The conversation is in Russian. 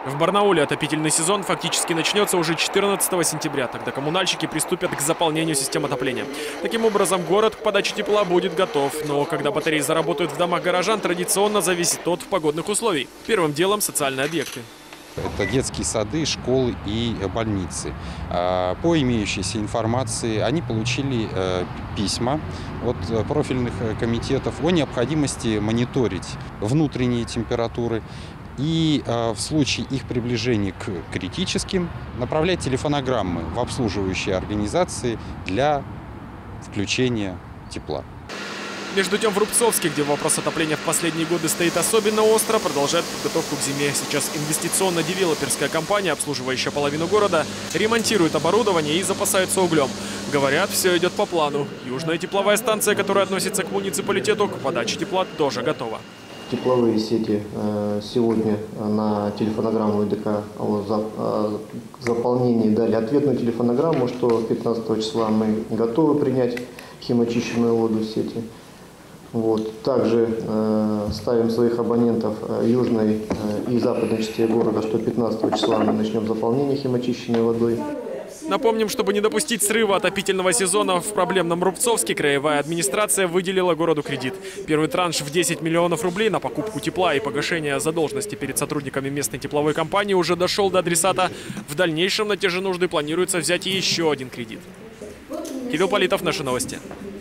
В Барнауле отопительный сезон фактически начнется уже 14 сентября. Тогда коммунальщики приступят к заполнению систем отопления. Таким образом, город к подаче тепла будет готов. Но когда батареи заработают в домах горожан, традиционно зависит от погодных условий. Первым делом социальные объекты. Это детские сады, школы и больницы. По имеющейся информации они получили письма от профильных комитетов о необходимости мониторить внутренние температуры и в случае их приближения к критическим направлять телефонограммы в обслуживающие организации для включения тепла. Между тем в Рубцовске, где вопрос отопления в последние годы стоит особенно остро, продолжает подготовку к зиме. Сейчас инвестиционно-девелоперская компания, обслуживающая половину города, ремонтирует оборудование и запасается углем. Говорят, все идет по плану. Южная тепловая станция, которая относится к муниципалитету, к подаче тепла тоже готова. Тепловые сети сегодня на телефонограмму ИДК о заполнении дали ответную телефонограмму, что 15 числа мы готовы принять химочищенную воду в сети. Также ставим своих абонентов южной и западной части города, что 15 числа мы начнем заполнение химочищенной водой. Напомним, чтобы не допустить срыва отопительного сезона в проблемном Рубцовске, краевая администрация выделила городу кредит. Первый транш в 10 миллионов рублей на покупку тепла и погашение задолженности перед сотрудниками местной тепловой компании уже дошел до адресата. В дальнейшем на те же нужды планируется взять еще один кредит. Кирилл Политов, наши новости.